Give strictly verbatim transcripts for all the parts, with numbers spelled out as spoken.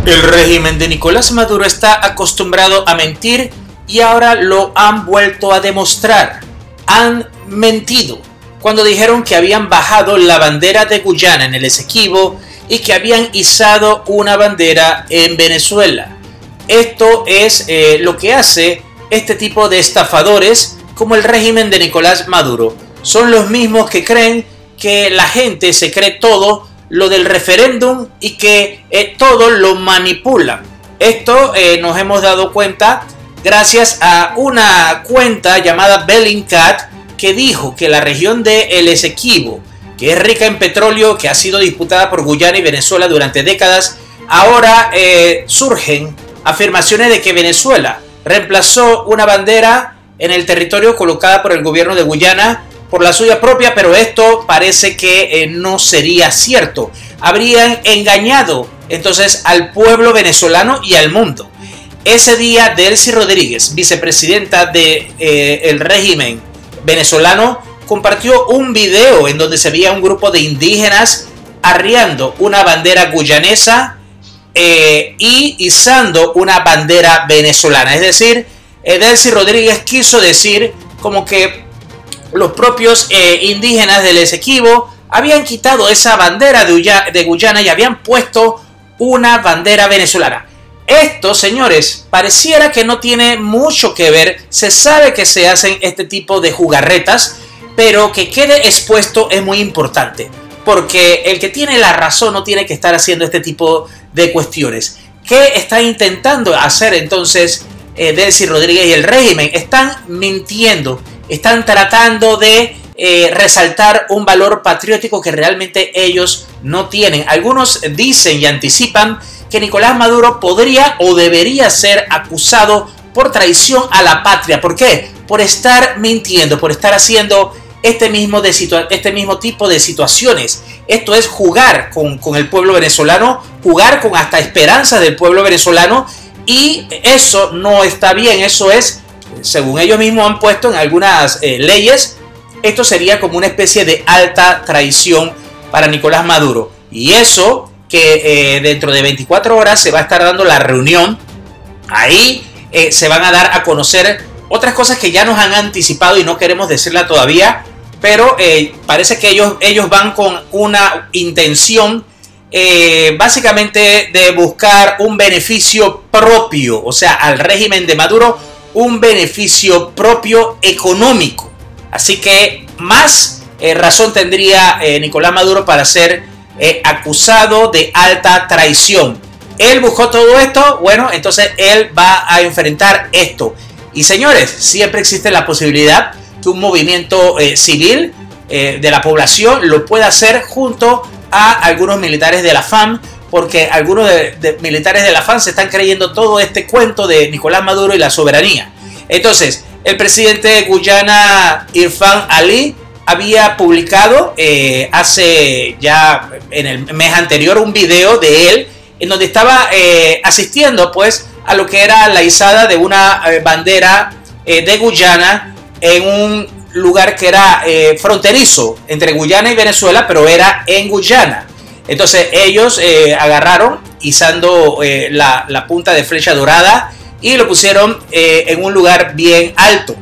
El régimen de Nicolás Maduro está acostumbrado a mentir y ahora lo han vuelto a demostrar. Han mentido cuando dijeron que habían bajado la bandera de Guyana en el Esequibo y que habían izado una bandera en Venezuela. Esto es eh, lo que hace este tipo de estafadores como el régimen de Nicolás Maduro. Son los mismos que creen que la gente se cree todo lo del referéndum y que eh, todo lo manipulan. Esto eh, nos hemos dado cuenta gracias a una cuenta llamada Bellingcat que dijo que la región de El Esequibo, que es rica en petróleo, que ha sido disputada por Guyana y Venezuela durante décadas, ahora eh, surgen afirmaciones de que Venezuela reemplazó una bandera en el territorio colocada por el gobierno de Guyana por la suya propia, pero esto parece que eh, no sería cierto. Habrían engañado entonces al pueblo venezolano y al mundo. Ese día, Delcy Rodríguez, vicepresidenta del de, eh, régimen venezolano, compartió un video en donde se veía un grupo de indígenas arriando una bandera guyanesa eh, y izando una bandera venezolana. Es decir, eh, Delcy Rodríguez quiso decir como que los propios eh, indígenas del Esequibo habían quitado esa bandera de, Uya, de Guyana y habían puesto una bandera venezolana. Esto, señores, pareciera que no tiene mucho que ver. Se sabe que se hacen este tipo de jugarretas, pero que quede expuesto es muy importante, porque el que tiene la razón no tiene que estar haciendo este tipo de cuestiones. ¿Qué está intentando hacer entonces eh, Delcy Rodríguez y el régimen? Están mintiendo. Están tratando de eh, resaltar un valor patriótico que realmente ellos no tienen. Algunos dicen y anticipan que Nicolás Maduro podría o debería ser acusado por traición a la patria. ¿Por qué? Por estar mintiendo, por estar haciendo este mismo, de este mismo tipo de situaciones. Esto es jugar con, con el pueblo venezolano, jugar con hasta esperanzas del pueblo venezolano, y eso no está bien. Eso es, según ellos mismos han puesto en algunas eh, leyes, esto sería como una especie de alta traición para Nicolás Maduro. Y eso que eh, dentro de veinticuatro horas se va a estar dando la reunión. Ahí eh, se van a dar a conocer otras cosas que ya nos han anticipado y no queremos decirla todavía, pero eh, parece que ellos, ellos van con una intención eh, básicamente de buscar un beneficio propio, o sea, al régimen de Maduro, un beneficio propio económico. Así que más eh, razón tendría eh, Nicolás Maduro para ser eh, acusado de alta traición. Él buscó todo esto, bueno, entonces él va a enfrentar esto. Y señores, siempre existe la posibilidad que un movimiento eh, civil eh, de la población lo pueda hacer junto a algunos militares de la FARC, porque algunos de, de militares de la FARC se están creyendo todo este cuento de Nicolás Maduro y la soberanía. Entonces, el presidente de Guyana, Irfan Ali, había publicado eh, hace ya en el mes anterior un video de él en donde estaba eh, asistiendo pues a lo que era la izada de una eh, bandera eh, de Guyana en un lugar que era eh, fronterizo entre Guyana y Venezuela, pero era en Guyana. Entonces ellos eh, agarraron izando eh, la, la punta de flecha dorada y lo pusieron eh, en un lugar bien alto.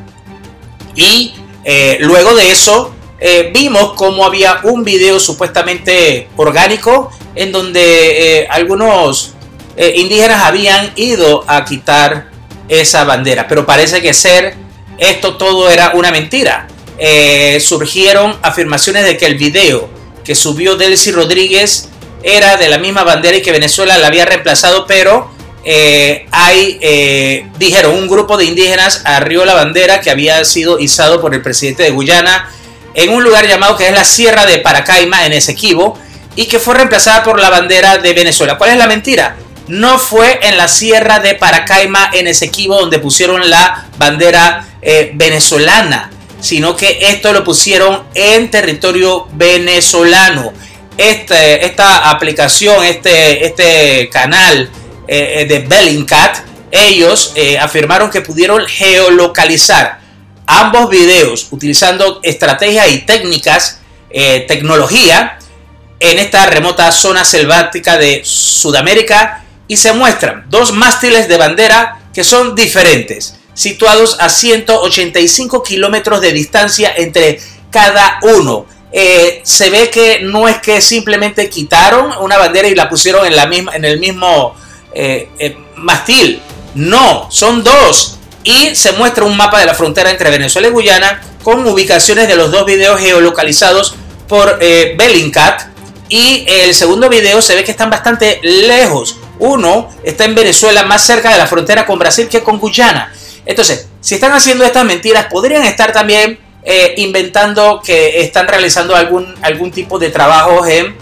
Y eh, luego de eso eh, vimos cómo había un video supuestamente orgánico en donde eh, algunos eh, indígenas habían ido a quitar esa bandera, pero parece que ser esto todo era una mentira. Eh, surgieron afirmaciones de que el video que subió Delcy Rodríguez era de la misma bandera y que Venezuela la había reemplazado, pero eh, hay, eh, dijeron, un grupo de indígenas arrió la bandera que había sido izado por el presidente de Guyana en un lugar llamado que es la Sierra de Paracaima en Esequibo y que fue reemplazada por la bandera de Venezuela. ¿Cuál es la mentira? No fue en la Sierra de Paracaima en Esequibo donde pusieron la bandera eh, venezolana, sino que esto lo pusieron en territorio venezolano. Este, esta aplicación, este, este canal eh, de Bellingcat, ellos eh, afirmaron que pudieron geolocalizar ambos videos utilizando estrategias y técnicas, eh, tecnología, en esta remota zona selvática de Sudamérica, y se muestran dos mástiles de bandera que son diferentes, situados a ciento ochenta y cinco kilómetros de distancia entre cada uno. Eh, se ve que no es que simplemente quitaron una bandera y la pusieron en, la misma, en el mismo eh, eh, mástil. No, son dos. Y se muestra un mapa de la frontera entre Venezuela y Guyana con ubicaciones de los dos videos geolocalizados por eh, Bellingcat. Y el segundo video se ve que están bastante lejos. Uno está en Venezuela, más cerca de la frontera con Brasil que con Guyana. Entonces, si están haciendo estas mentiras, podrían estar también eh, inventando que están realizando algún, algún tipo de trabajo en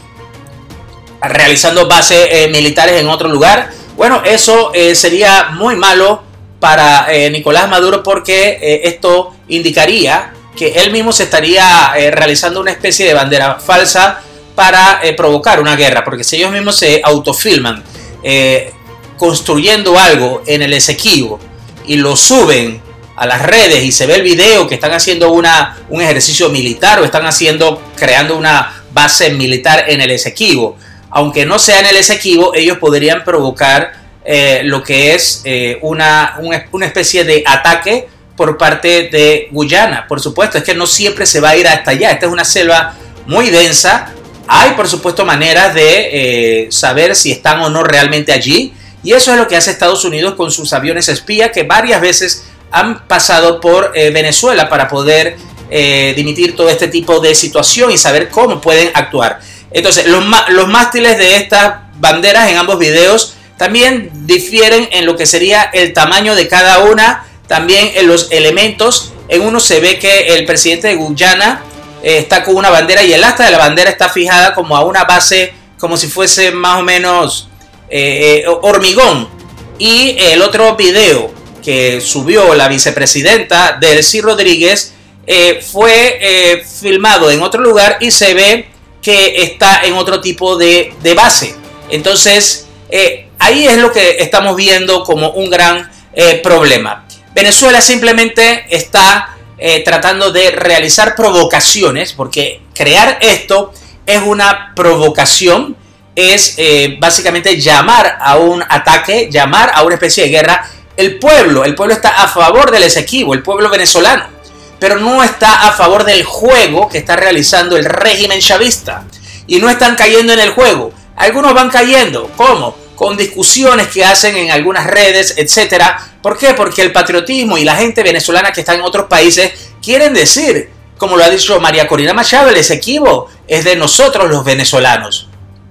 realizando bases eh, militares en otro lugar. Bueno, eso eh, sería muy malo para eh, Nicolás Maduro, porque eh, esto indicaría que él mismo se estaría eh, realizando una especie de bandera falsa para eh, provocar una guerra, porque si ellos mismos se autofilman eh, construyendo algo en el Esequibo y lo suben a las redes y se ve el video que están haciendo una, un ejercicio militar o están haciendo, creando una base militar en el Esequibo, aunque no sea en el Esequibo, ellos podrían provocar eh, lo que es eh, una, una, una especie de ataque por parte de Guyana. Por supuesto, es que no siempre se va a ir hasta allá. Esta es una selva muy densa. Hay, por supuesto, maneras de eh, saber si están o no realmente allí. Y eso es lo que hace Estados Unidos con sus aviones espía, que varias veces han pasado por eh, Venezuela para poder eh, dimitir todo este tipo de situación y saber cómo pueden actuar. Entonces, los, los mástiles de estas banderas en ambos videos también difieren en lo que sería el tamaño de cada una, también en los elementos. En uno se ve que el presidente de Guyana eh, está con una bandera y el asta de la bandera está fijada como a una base, como si fuese más o menos eh, hormigón. Y el otro video que subió la vicepresidenta Delcy Rodríguez eh, fue eh, filmado en otro lugar y se ve que está en otro tipo de, de base. Entonces, eh, ahí es lo que estamos viendo como un gran eh, problema. Venezuela simplemente está eh, tratando de realizar provocaciones, porque crear esto es una provocación, es eh, básicamente llamar a un ataque, llamar a una especie de guerra. El pueblo, el pueblo está a favor del Esequibo, el pueblo venezolano, pero no está a favor del juego que está realizando el régimen chavista. Y no están cayendo en el juego. Algunos van cayendo. ¿Cómo? Con discusiones que hacen en algunas redes, etcétera. ¿Por qué? Porque el patriotismo y la gente venezolana que está en otros países quieren decir, como lo ha dicho María Corina Machado, el Esequibo es de nosotros los venezolanos.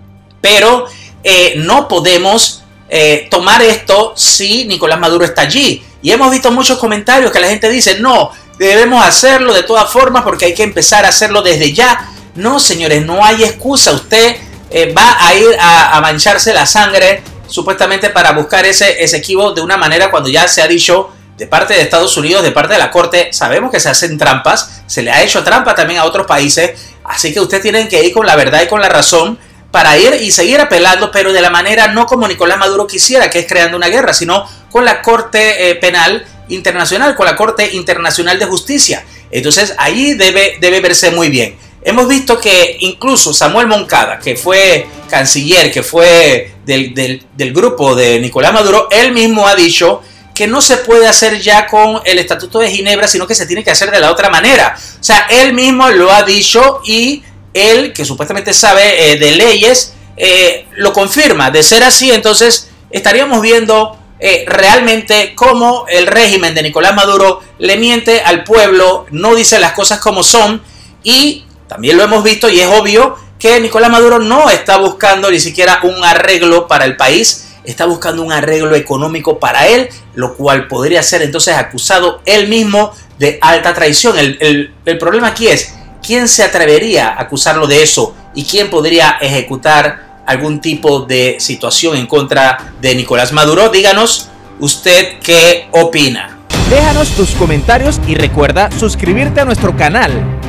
Pero eh, no podemos eh, tomar esto si Nicolás Maduro está allí. Y hemos visto muchos comentarios que la gente dice, no, debemos hacerlo de todas formas porque hay que empezar a hacerlo desde ya. No, señores, no hay excusa. Usted eh, va a ir a, a mancharse la sangre supuestamente para buscar ese Esequibo de una manera cuando ya se ha dicho de parte de Estados Unidos, de parte de la Corte, sabemos que se hacen trampas, se le ha hecho trampa también a otros países, así que usted tiene que ir con la verdad y con la razón para ir y seguir apelando, pero de la manera no como Nicolás Maduro quisiera, que es creando una guerra, sino con la Corte eh, Penal Internacional, con la Corte Internacional de Justicia. Entonces ahí debe, debe verse muy bien. Hemos visto que incluso Samuel Moncada, que fue canciller, que fue del, del, del grupo de Nicolás Maduro, él mismo ha dicho que no se puede hacer ya con el Estatuto de Ginebra, sino que se tiene que hacer de la otra manera. O sea, él mismo lo ha dicho y él, que supuestamente sabe eh, de leyes, eh, lo confirma. De ser así, entonces estaríamos viendo eh, realmente cómo el régimen de Nicolás Maduro le miente al pueblo, no dice las cosas como son, y también lo hemos visto y es obvio que Nicolás Maduro no está buscando ni siquiera un arreglo para el país, está buscando un arreglo económico para él, lo cual podría ser entonces acusado él mismo de alta traición. El, el, el problema aquí es, ¿quién se atrevería a acusarlo de eso? ¿Y quién podría ejecutar algún tipo de situación en contra de Nicolás Maduro? Díganos usted qué opina. Déjanos tus comentarios y recuerda suscribirte a nuestro canal.